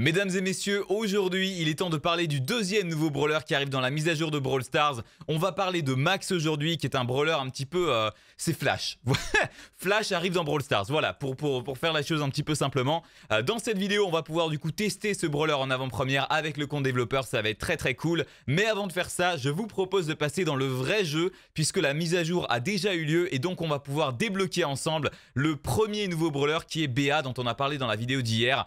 Mesdames et messieurs, aujourd'hui, il est temps de parler du deuxième nouveau brawler qui arrive dans la mise à jour de Brawl Stars. On va parler de Max aujourd'hui, qui est un brawler un petit peu... c'est Flash. Flash arrive dans Brawl Stars, voilà, pour faire la chose un petit peu simplement. Dans cette vidéo, on va pouvoir du coup tester ce brawler en avant-première avec le compte développeur, ça va être très très cool. Mais avant de faire ça, je vous propose de passer dans le vrai jeu, puisque la mise à jour a déjà eu lieu, et donc on va pouvoir débloquer ensemble le premier nouveau brawler qui est BA, dont on a parlé dans la vidéo d'hier.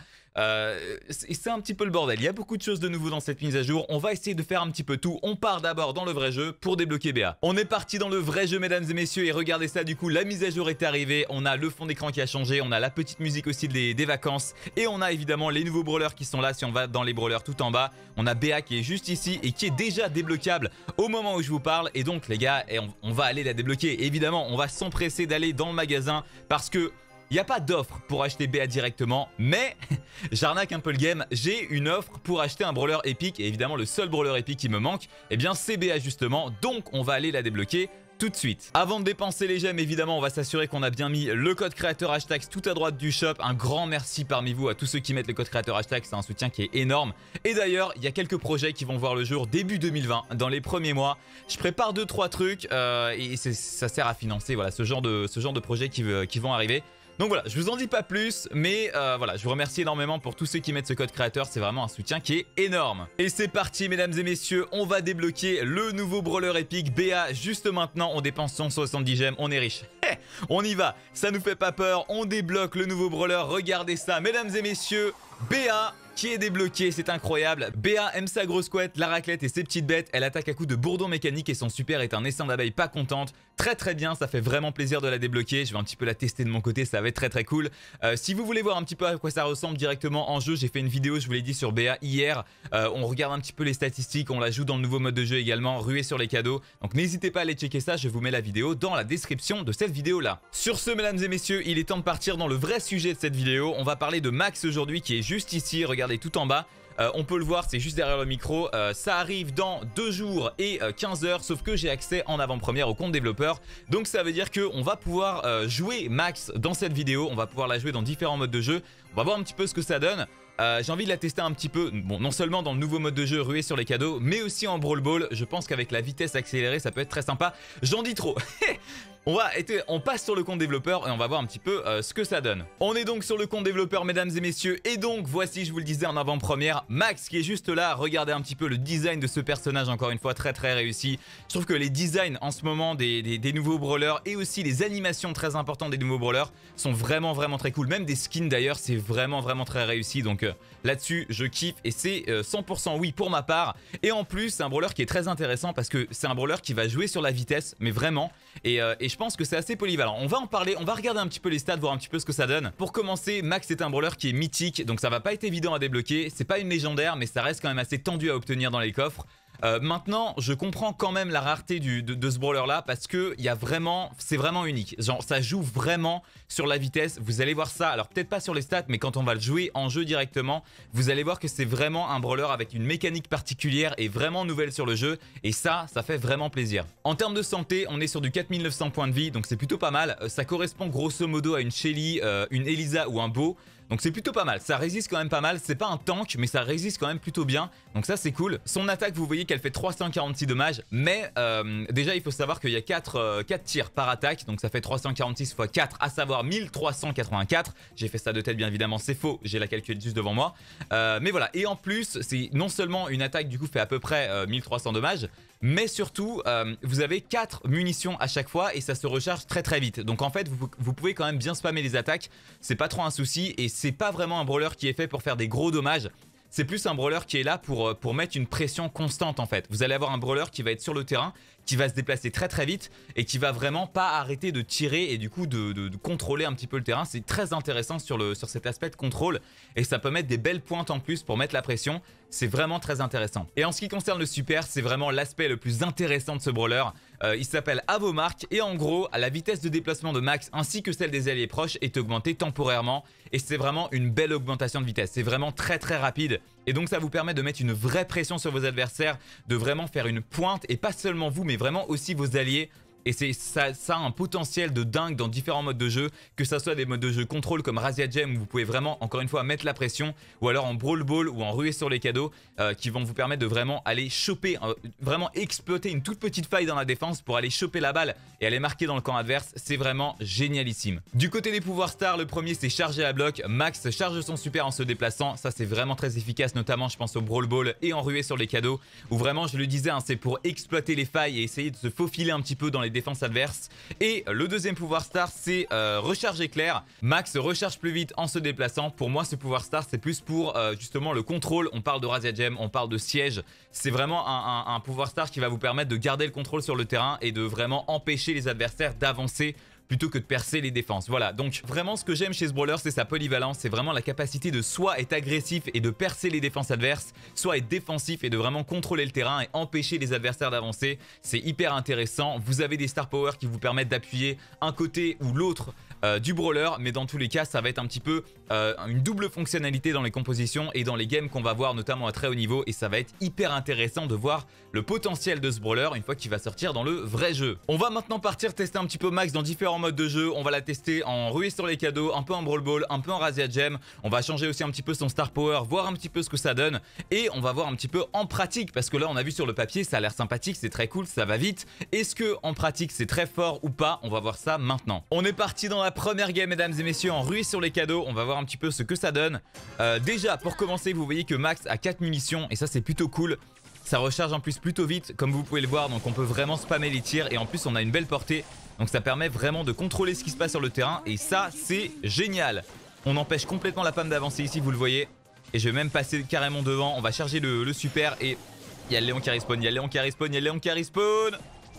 C'est un petit peu le bordel, il y a beaucoup de choses de nouveau dans cette mise à jour, on va essayer de faire un petit peu tout. On part d'abord dans le vrai jeu pour débloquer BA. On est parti dans le vrai jeu mesdames et messieurs, et regardez ça, du coup la mise à jour est arrivée, on a le fond d'écran qui a changé, on a la petite musique aussi des vacances, et on a évidemment les nouveaux brawlers qui sont là. Si on va dans les brawlers tout en bas, on a BA qui est juste ici et qui est déjà débloquable au moment où je vous parle. Et donc les gars, on va aller la débloquer. Évidemment on va s'empresser d'aller dans le magasin parce que il n'y a pas d'offre pour acheter BA directement, mais j'arnaque un peu le game, j'ai une offre pour acheter un brawler épique, et évidemment le seul brawler épique qui me manque, eh bien c'est BA justement, donc on va aller la débloquer tout de suite. Avant de dépenser les gemmes, évidemment on va s'assurer qu'on a bien mis le code créateur hashtag tout à droite du shop. Un grand merci parmi vous à tous ceux qui mettent le code créateur hashtag, c'est un soutien qui est énorme. Et d'ailleurs il y a quelques projets qui vont voir le jour début 2020, dans les premiers mois. Je prépare 2-3 trucs et ça sert à financer voilà, ce genre de projets qui vont arriver. Donc voilà, je vous en dis pas plus, mais voilà, je vous remercie énormément pour tous ceux qui mettent ce code créateur, c'est vraiment un soutien qui est énorme. Et c'est parti mesdames et messieurs, on va débloquer le nouveau brawler épique BA juste maintenant. On dépense 170 gemmes, on est riche. On y va, ça nous fait pas peur, on débloque le nouveau brawler, regardez ça mesdames et messieurs, BA qui est débloqué, c'est incroyable. BA aime sa grosse couette, la raclette et ses petites bêtes. Elle attaque à coups de bourdon mécanique et son super est un essaim d'abeilles pas contente. Très très bien, ça fait vraiment plaisir de la débloquer. Je vais un petit peu la tester de mon côté, ça va être très très cool. Si vous voulez voir un petit peu à quoi ça ressemble directement en jeu, j'ai fait une vidéo, je vous l'ai dit, sur BA hier. On regarde un petit peu les statistiques, on la joue dans le nouveau mode de jeu également, ruée sur les cadeaux. Donc n'hésitez pas à aller checker ça, je vous mets la vidéo dans la description de cette vidéo là. Sur ce mesdames et messieurs, il est temps de partir dans le vrai sujet de cette vidéo. On va parler de Max aujourd'hui qui est juste ici, regardez tout en bas. On peut le voir, c'est juste derrière le micro. Ça arrive dans 2 jours et 15 heures, sauf que j'ai accès en avant-première au compte développeur. Donc ça veut dire qu'on va pouvoir jouer Max dans cette vidéo. On va pouvoir la jouer dans différents modes de jeu. On va voir un petit peu ce que ça donne. J'ai envie de la tester un petit peu, bon, non seulement dans le nouveau mode de jeu rué sur les cadeaux, mais aussi en Brawl Ball. Je pense qu'avec la vitesse accélérée, ça peut être très sympa. J'en dis trop. On passe sur le compte développeur et on va voir un petit peu ce que ça donne. On est donc sur le compte développeur mesdames et messieurs, et donc voici, je vous le disais en avant-première, Max qui est juste là. Regardez un petit peu le design de ce personnage, encore une fois très très réussi. Je trouve que les designs en ce moment des nouveaux brawlers et aussi les animations très importantes des nouveaux brawlers sont vraiment vraiment très cool. Même des skins d'ailleurs, c'est vraiment vraiment très réussi. Donc là-dessus je kiffe et c'est 100% oui pour ma part. Et en plus c'est un brawler qui est très intéressant parce que c'est un brawler qui va jouer sur la vitesse, mais vraiment, et je pense que c'est assez polyvalent. On va en parler, on va regarder un petit peu les stats, voir un petit peu ce que ça donne. Pour commencer, Max est un brawler qui est mythique, donc ça va pas être évident à débloquer. C'est pas une légendaire, mais ça reste quand même assez tendu à obtenir dans les coffres. Maintenant, je comprends quand même la rareté de ce brawler là parce que c'est vraiment unique. Genre, ça joue vraiment sur la vitesse. Vous allez voir ça. Alors, peut-être pas sur les stats, mais quand on va le jouer en jeu directement, vous allez voir que c'est vraiment un brawler avec une mécanique particulière et vraiment nouvelle sur le jeu. Et ça fait vraiment plaisir. En termes de santé, on est sur du 4900 points de vie, donc c'est plutôt pas mal. Ça correspond grosso modo à une Shelly, une Elisa ou un Beau. Donc c'est plutôt pas mal, ça résiste quand même pas mal, c'est pas un tank mais ça résiste quand même plutôt bien, donc ça c'est cool. Son attaque vous voyez qu'elle fait 346 dommages, mais déjà il faut savoir qu'il y a 4 tirs par attaque, donc ça fait 346 x 4, à savoir 1384. J'ai fait ça de tête bien évidemment, c'est faux, j'ai la calculette juste devant moi. Mais voilà, et en plus c'est non seulement une attaque du coup fait à peu près 1300 dommages, mais surtout vous avez 4 munitions à chaque fois et ça se recharge très très vite. Donc en fait vous pouvez quand même bien spammer les attaques, c'est pas trop un souci et c'est pas vraiment un brawler qui est fait pour faire des gros dommages. C'est plus un brawler qui est là pour mettre une pression constante en fait. Vous allez avoir un brawler qui va être sur le terrain, qui va se déplacer très très vite et qui va vraiment pas arrêter de tirer et du coup de contrôler un petit peu le terrain. C'est très intéressant sur cet aspect de contrôle et ça peut mettre des belles pointes en plus pour mettre la pression. C'est vraiment très intéressant. Et en ce qui concerne le super, c'est vraiment l'aspect le plus intéressant de ce brawler. Il s'appelle Avomark et en gros, la vitesse de déplacement de Max ainsi que celle des alliés proches est augmentée temporairement et c'est vraiment une belle augmentation de vitesse. C'est vraiment très très rapide et donc ça vous permet de mettre une vraie pression sur vos adversaires, de vraiment faire une pointe et pas seulement vous mais vraiment aussi vos alliés. Et ça a un potentiel de dingue dans différents modes de jeu, que ça soit des modes de jeu contrôle comme Razia Gem où vous pouvez vraiment, encore une fois, mettre la pression, ou alors en Brawl Ball ou en ruée sur les cadeaux, qui vont vous permettre de vraiment aller choper, vraiment exploiter une toute petite faille dans la défense pour aller choper la balle et aller marquer dans le camp adverse. C'est vraiment génialissime. Du côté des pouvoirs stars, le premier c'est charger à bloc. Max charge son super en se déplaçant, ça c'est vraiment très efficace, notamment je pense au Brawl Ball et en ruée sur les cadeaux, où vraiment je le disais, hein, c'est pour exploiter les failles et essayer de se faufiler un petit peu dans les défenses adverses. Et le deuxième pouvoir star c'est recharge éclair. Max recharge plus vite en se déplaçant. Pour moi ce pouvoir star c'est plus pour justement le contrôle. On parle de Razia Gem, on parle de siège. C'est vraiment un pouvoir star qui va vous permettre de garder le contrôle sur le terrain et de vraiment empêcher les adversaires d'avancer plutôt que de percer les défenses. Voilà, donc vraiment ce que j'aime chez ce brawler, c'est sa polyvalence, c'est vraiment la capacité de soit être agressif et de percer les défenses adverses, soit être défensif et de vraiment contrôler le terrain et empêcher les adversaires d'avancer. C'est hyper intéressant. Vous avez des star power qui vous permettent d'appuyer un côté ou l'autre du brawler, mais dans tous les cas ça va être un petit peu une double fonctionnalité dans les compositions et dans les games qu'on va voir notamment à très haut niveau, et ça va être hyper intéressant de voir le potentiel de ce brawler une fois qu'il va sortir dans le vrai jeu. On va maintenant partir tester un petit peu Max dans différents modes de jeu. On va la tester en ruée sur les cadeaux, un peu en Brawl Ball, un peu en Razia Gem. On va changer aussi un petit peu son star power, voir un petit peu ce que ça donne, et on va voir un petit peu en pratique, parce que là on a vu sur le papier ça a l'air sympathique, c'est très cool, ça va vite. Est-ce que en pratique c'est très fort ou pas? On va voir ça maintenant. On est parti dans la première game mesdames et messieurs, en ruée sur les cadeaux. On va voir un petit peu ce que ça donne. Déjà pour commencer vous voyez que Max a 4 munitions et ça c'est plutôt cool. Ça recharge en plus plutôt vite comme vous pouvez le voir, donc on peut vraiment spammer les tirs et en plus on a une belle portée. Donc ça permet vraiment de contrôler ce qui se passe sur le terrain et ça c'est génial. On empêche complètement la pomme d'avancer ici, vous le voyez. Et je vais même passer carrément devant. On va charger le super et il y a le Léon qui respawn, il y a le Léon qui respawn, il y a le Léon qui respawn.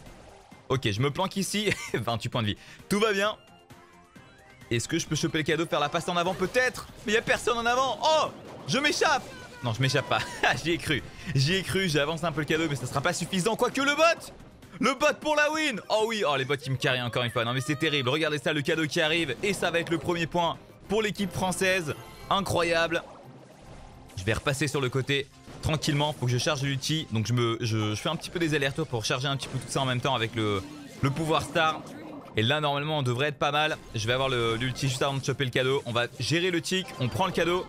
Ok, je me planque ici, 28 points de vie. Tout va bien. Est-ce que je peux choper le cadeau, faire la passe en avant peut-être? Mais il n'y a personne en avant. Oh, je m'échappe. Non, je m'échappe pas. J'y ai cru, j'avance un peu le cadeau mais ça sera pas suffisant. Quoique le bot pour la win. Oh oui, oh les bots qui me carrient encore une fois. Non mais c'est terrible, regardez ça, le cadeau qui arrive. Et ça va être le premier point pour l'équipe française. Incroyable. Je vais repasser sur le côté tranquillement, faut que je charge l'ulti. Donc je fais un petit peu des allers-retours pour charger un petit peu tout ça en même temps avec le pouvoir star. Et là normalement on devrait être pas mal. Je vais avoir l'ulti juste avant de choper le cadeau. On va gérer le tic, on prend le cadeau.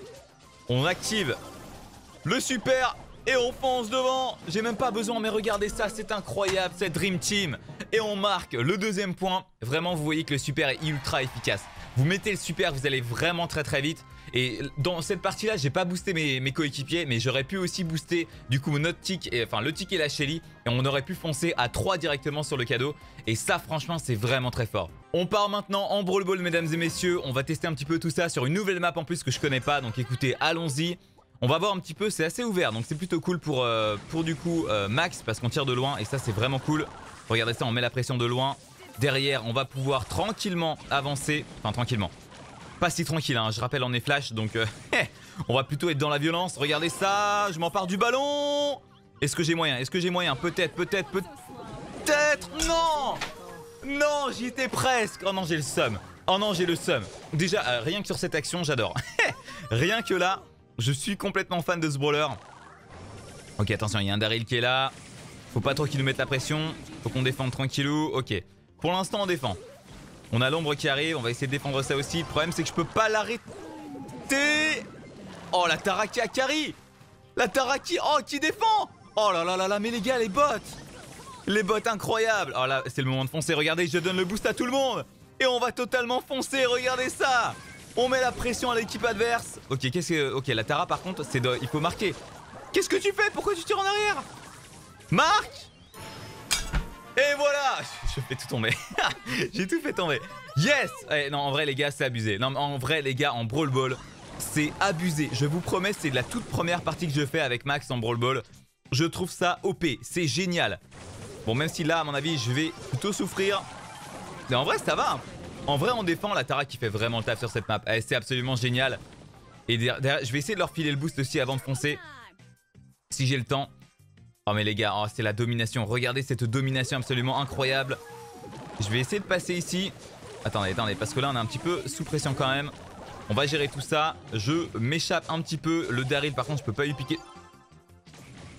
On active le super et on fonce devant. J'ai même pas besoin, mais regardez ça, c'est incroyable cette Dream Team. Et on marque le deuxième point. Vraiment vous voyez que le super est ultra efficace. Vous mettez le super, vous allez vraiment très vite. Et dans cette partie là j'ai pas boosté mes coéquipiers, mais j'aurais pu aussi booster du coup notre tic, enfin le tic et la Shelly, et on aurait pu foncer à 3 directement sur le cadeau. Et ça franchement c'est vraiment très fort. On part maintenant en Brawl Ball mesdames et messieurs. On va tester un petit peu tout ça sur une nouvelle map en plus que je connais pas. Donc écoutez, allons-y. On va voir un petit peu, c'est assez ouvert, donc c'est plutôt cool pour du coup Max, parce qu'on tire de loin et ça c'est vraiment cool. Regardez ça, on met la pression de loin. Derrière on va pouvoir tranquillement avancer, enfin tranquillement. Pas si tranquille, hein. Je rappelle on est flash, donc on va plutôt être dans la violence. Regardez ça, je m'empare du ballon. Est-ce que j'ai moyen? Peut-être. Non. Non, j'y étais presque. Oh non, j'ai le seum. Déjà, rien que sur cette action, j'adore. Rien que là, je suis complètement fan de ce brawler. Ok, attention, il y a un Daryl qui est là. Faut pas trop qu'il nous mette la pression. Faut qu'on défende tranquillou. Ok, pour l'instant on défend. On a l'ombre qui arrive, on va essayer de défendre ça aussi. Le problème c'est que je peux pas l'arrêter. Oh la Taraki à carry. La Taraki, oh qui défend. Oh là là là là, mais les gars, les bots. Les bots incroyables. Oh là, c'est le moment de foncer, regardez, je donne le boost à tout le monde. Et on va totalement foncer, regardez ça. On met la pression à l'équipe adverse. Ok, qu'est-ce que... Ok, la Tara par contre, il faut marquer. Qu'est-ce que tu fais? Pourquoi tu tires en arrière? Marque. Et voilà. Je fais tout tomber. J'ai tout fait tomber. Yes. Non, en vrai les gars, c'est abusé. Non, en vrai les gars, en Brawl Ball, c'est abusé. Je vous promets, c'est la toute première partie que je fais avec Max en Brawl Ball. Je trouve ça OP, c'est génial. Bon, même si là, à mon avis, je vais plutôt souffrir. Mais en vrai, ça va. En vrai, on défend la Tara qui fait vraiment le taf sur cette map. C'est absolument génial. Et derrière, je vais essayer de leur filer le boost aussi avant de foncer. Si j'ai le temps. Oh mais les gars, oh, c'est la domination. Regardez cette domination absolument incroyable. Je vais essayer de passer ici. Attendez, parce que là on est un petit peu sous pression quand même. On va gérer tout ça. Je m'échappe un petit peu. Le Daryl par contre je peux pas lui piquer.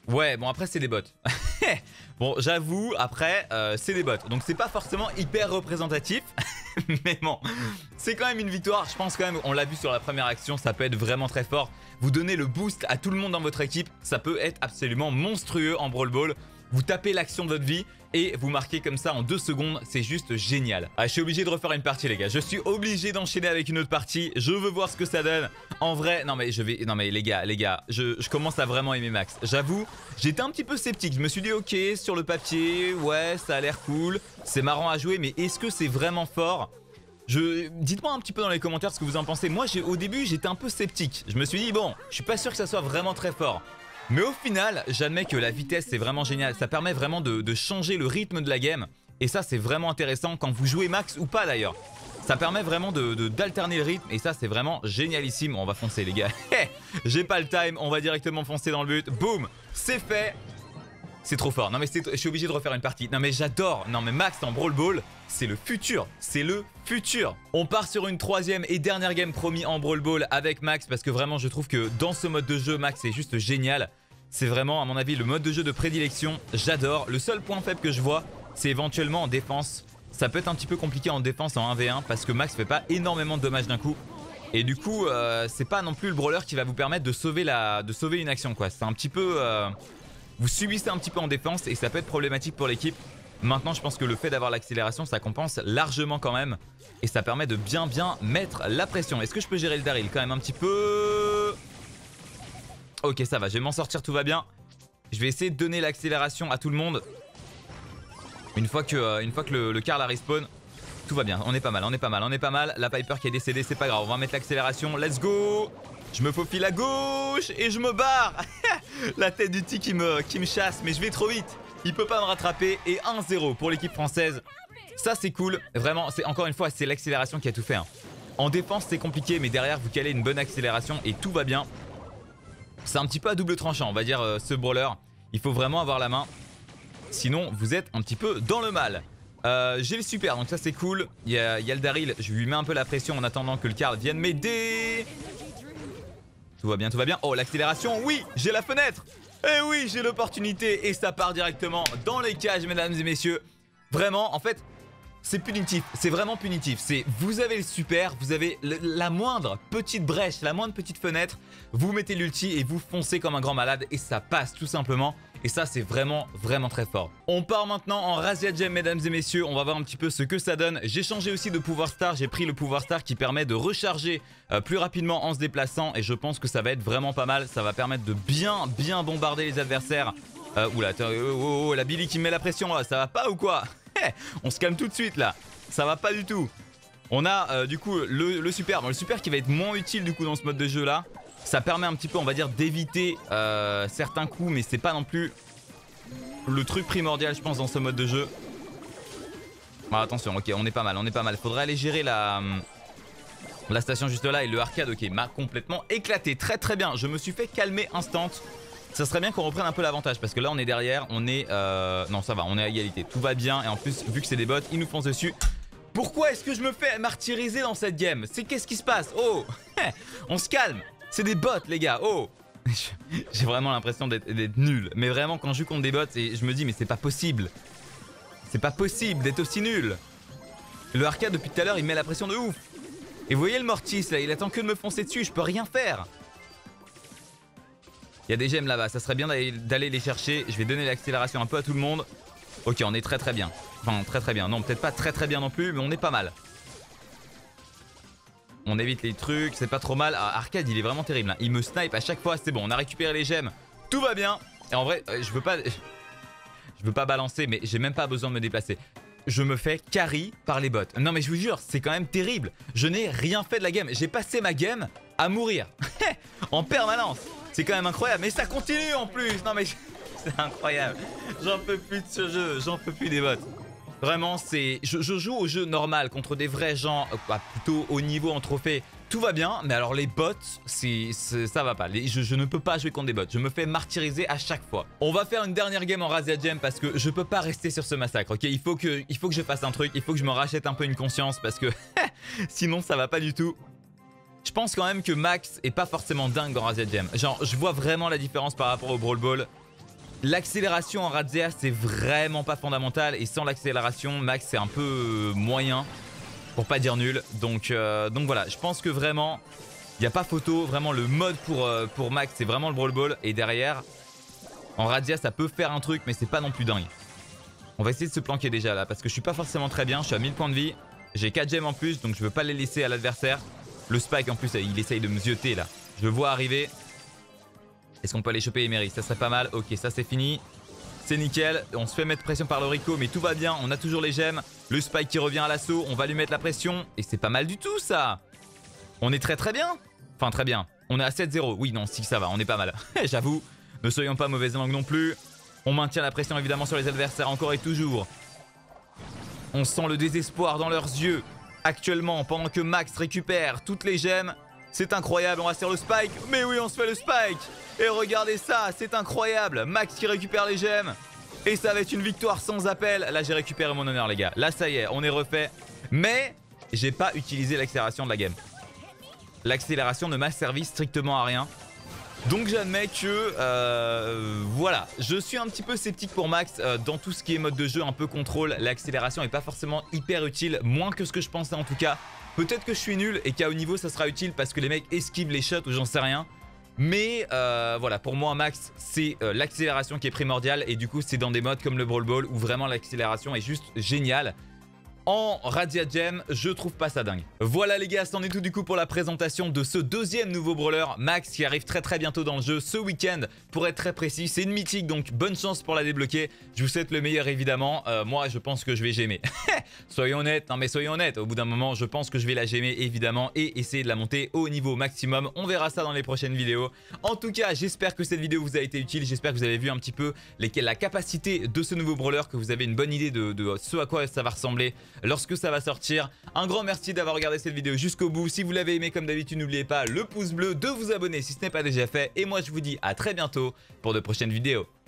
Ouais, bon après c'est des bots. Bon, j'avoue, après, c'est des bots. Donc c'est pas forcément hyper représentatif. Mais bon, c'est quand même une victoire. Je pense quand même, on l'a vu sur la première action, ça peut être vraiment très fort. Vous donnez le boost à tout le monde dans votre équipe. Ça peut être absolument monstrueux en Brawl Ball. Vous tapez l'action de votre vie et vous marquez comme ça en 2 secondes. C'est juste génial. Ah, je suis obligé de refaire une partie, les gars. Je suis obligé d'enchaîner avec une autre partie. Je veux voir ce que ça donne. En vrai, non mais les gars, je commence à vraiment aimer Max. J'avoue, j'étais un petit peu sceptique. Je me suis dit, ok, sur le papier, ouais, ça a l'air cool. C'est marrant à jouer, mais est-ce que c'est vraiment fort ? Dites-moi un petit peu dans les commentaires ce que vous en pensez. Moi, au début, j'étais un peu sceptique. Je me suis dit, bon, je suis pas sûr que ça soit vraiment très fort. Mais au final, j'admets que la vitesse, c'est vraiment génial. Ça permet vraiment de changer le rythme de la game. Et ça, c'est vraiment intéressant quand vous jouez max ou pas d'ailleurs. Ça permet vraiment d'alterner le rythme. Et ça, c'est vraiment génialissime. On va foncer, les gars. J'ai pas le time. On va directement foncer dans le but. Boum, c'est fait. C'est trop fort. Non mais je suis obligé de refaire une partie. Non mais j'adore. Non mais Max en Brawl Ball, c'est le futur. C'est le futur. On part sur une 3e et dernière game promis en Brawl Ball avec Max. Parce que vraiment, je trouve que dans ce mode de jeu, Max est juste génial. C'est vraiment, à mon avis, le mode de jeu de prédilection. J'adore. Le seul point faible que je vois, c'est éventuellement en défense. Ça peut être un petit peu compliqué en défense en 1v1 parce que Max fait pas énormément de dommages d'un coup. Et du coup, c'est pas non plus le brawler qui va vous permettre de sauver une action, quoi. C'est un petit peu... vous subissez un petit peu en défense et ça peut être problématique pour l'équipe. Maintenant, je pense que le fait d'avoir l'accélération, ça compense largement quand même. Et ça permet de bien mettre la pression. Est-ce que je peux gérer le Daryl quand même un petit peu? Ok, ça va, je vais m'en sortir, tout va bien. Je vais essayer de donner l'accélération à tout le monde. Une fois que le Karl a respawn, tout va bien. On est pas mal, on est pas mal, on est pas mal. La Piper qui est décédée, c'est pas grave. On va mettre l'accélération. Let's go! Je me faufile à gauche et je me barre. La tête du T qui me chasse, mais je vais trop vite. Il peut pas me rattraper. Et 1-0 pour l'équipe française. Ça, c'est cool. Vraiment, encore une fois, c'est l'accélération qui a tout fait. Hein. En défense, c'est compliqué, mais derrière, vous calez une bonne accélération et tout va bien. C'est un petit peu à double tranchant, on va dire, ce brawler. Il faut vraiment avoir la main. Sinon, vous êtes un petit peu dans le mal. J'ai le super, donc ça, c'est cool. Il y a le Daryl. Je lui mets un peu la pression en attendant que le Karl vienne m'aider. Tout va bien, tout va bien. Oh, l'accélération, oui, j'ai la fenêtre. Eh oui, j'ai l'opportunité. Et ça part directement dans les cages, mesdames et messieurs. Vraiment, en fait, c'est punitif. C'est vraiment punitif. Vous avez le super, vous avez la moindre petite brèche, la moindre petite fenêtre. Vous mettez l'ulti et vous foncez comme un grand malade. Et ça passe tout simplement. Et ça, c'est vraiment très fort. On part maintenant en Razia Gem, mesdames et messieurs. On va voir un petit peu ce que ça donne. J'ai changé aussi de pouvoir star. J'ai pris le pouvoir star qui permet de recharger plus rapidement en se déplaçant. Et je pense que ça va être vraiment pas mal. Ça va permettre de bien bombarder les adversaires. Oula, la Billy qui me met la pression là. Ça va pas ou quoi? On se calme tout de suite là. Ça va pas du tout. On a du coup le super. Bon, le super qui va être moins utile du coup dans ce mode de jeu là. Ça permet un petit peu, on va dire, d'éviter certains coups, mais c'est pas non plus le truc primordial, je pense, dans ce mode de jeu. Bon, attention, ok, on est pas mal, on est pas mal. Faudrait aller gérer la station juste là et le arcade, ok, m'a complètement éclaté. Très bien, je me suis fait calmer instant. Ça serait bien qu'on reprenne un peu l'avantage parce que là on est derrière, on est... Non, ça va, on est à égalité, tout va bien. Et en plus, vu que c'est des bots, ils nous foncent dessus. Pourquoi est-ce que je me fais martyriser dans cette game? Qu'est-ce qui se passe? Oh, on se calme. C'est des bots, les gars. Oh, j'ai vraiment l'impression d'être nul. Mais vraiment, quand je joue contre des bots, je me dis, mais c'est pas possible. C'est pas possible d'être aussi nul. Le arcade, depuis tout à l'heure, il met la pression de ouf. Et vous voyez le Mortis, là, il attend que de me foncer dessus. Je peux rien faire. Il y a des gemmes là-bas. Ça serait bien d'aller les chercher. Je vais donner l'accélération un peu à tout le monde. Ok, on est très bien. Enfin, très bien. Non, peut-être pas très bien non plus, mais on est pas mal. On évite les trucs, c'est pas trop mal. Ah, Arcade, il est vraiment terrible. Hein. Il me snipe à chaque fois. C'est bon, on a récupéré les gemmes. Tout va bien. Et en vrai, je veux pas balancer, mais j'ai même pas besoin de me déplacer. Je me fais carry par les bots. Non, mais je vous jure, c'est quand même terrible. Je n'ai rien fait de la game. J'ai passé ma game à mourir. En permanence. C'est quand même incroyable. Mais ça continue en plus. Non, mais c'est incroyable. J'en peux plus de ce jeu. J'en peux plus des bots. Vraiment, je joue au jeu normal contre des vrais gens, plutôt haut niveau en trophée. Tout va bien, mais alors les bots, ça va pas. Je ne peux pas jouer contre des bots. Je me fais martyriser à chaque fois. On va faire une dernière game en Razia Gem parce que je peux pas rester sur ce massacre. Ok, il faut que je fasse un truc. Il faut que je me rachète un peu une conscience parce que sinon ça va pas du tout. Je pense quand même que Max est pas forcément dingue dans Razia Gem. Genre, je vois vraiment la différence par rapport au Brawl Ball. L'accélération en Razia, c'est vraiment pas fondamental. Et sans l'accélération, Max, c'est un peu moyen, pour pas dire nul. Donc voilà, je pense que vraiment, il n'y a pas photo. Vraiment, le mode pour Max, c'est vraiment le Brawl Ball. Et derrière, en Razia, ça peut faire un truc, mais c'est pas non plus dingue. On va essayer de se planquer déjà là, parce que je suis pas forcément très bien. Je suis à 1000 points de vie. J'ai 4 gemmes en plus, donc je veux pas les laisser à l'adversaire. Le Spike, en plus, il essaye de me zioter là. Je le vois arriver. Est-ce qu'on peut aller choper Emery? Ça serait pas mal. Ok, ça c'est fini. C'est nickel. On se fait mettre pression par le Rico, mais tout va bien. On a toujours les gemmes. Le Spike qui revient à l'assaut. On va lui mettre la pression. Et c'est pas mal du tout ça. On est très très bien. Enfin très bien. On est à 7-0. Oui, non, si ça va. On est pas mal. J'avoue. Ne soyons pas mauvaise langue non plus. On maintient la pression évidemment sur les adversaires encore et toujours. On sent le désespoir dans leurs yeux. Actuellement, pendant que Max récupère toutes les gemmes. C'est incroyable, on va se faire le spike. Mais oui, on se fait le spike. Et regardez ça, c'est incroyable. Max qui récupère les gemmes. Et ça va être une victoire sans appel. Là, j'ai récupéré mon honneur, les gars. Là, ça y est, on est refait. Mais j'ai pas utilisé l'accélération de la game. L'accélération ne m'a servi strictement à rien. Donc j'admets que voilà, je suis un petit peu sceptique pour Max dans tout ce qui est mode de jeu, un peu contrôle. L'accélération n'est pas forcément hyper utile, moins que ce que je pensais en tout cas. Peut-être que je suis nul et qu'à haut niveau ça sera utile parce que les mecs esquivent les shots ou j'en sais rien. Mais voilà, pour moi Max c'est l'accélération qui est primordiale et du coup c'est dans des modes comme le Brawl Ball où vraiment l'accélération est juste géniale. En Razia Gem, je trouve pas ça dingue. Voilà les gars, c'en est tout du coup pour la présentation de ce deuxième nouveau brawler, Max, qui arrive très bientôt dans le jeu, ce week-end, pour être très précis. C'est une mythique, donc bonne chance pour la débloquer. Je vous souhaite le meilleur évidemment. Moi, je pense que je vais gémer. Soyons honnêtes, non mais soyons honnêtes. Au bout d'un moment, je pense que je vais la gémer évidemment et essayer de la monter au niveau maximum. On verra ça dans les prochaines vidéos. En tout cas, j'espère que cette vidéo vous a été utile. J'espère que vous avez vu un petit peu la capacité de ce nouveau brawler, que vous avez une bonne idée de ce à quoi ça va ressembler lorsque ça va sortir. Un grand merci d'avoir regardé cette vidéo jusqu'au bout. Si vous l'avez aimé, comme d'habitude, n'oubliez pas le pouce bleu, de vous abonner si ce n'est pas déjà fait. Et moi, je vous dis à très bientôt pour de prochaines vidéos.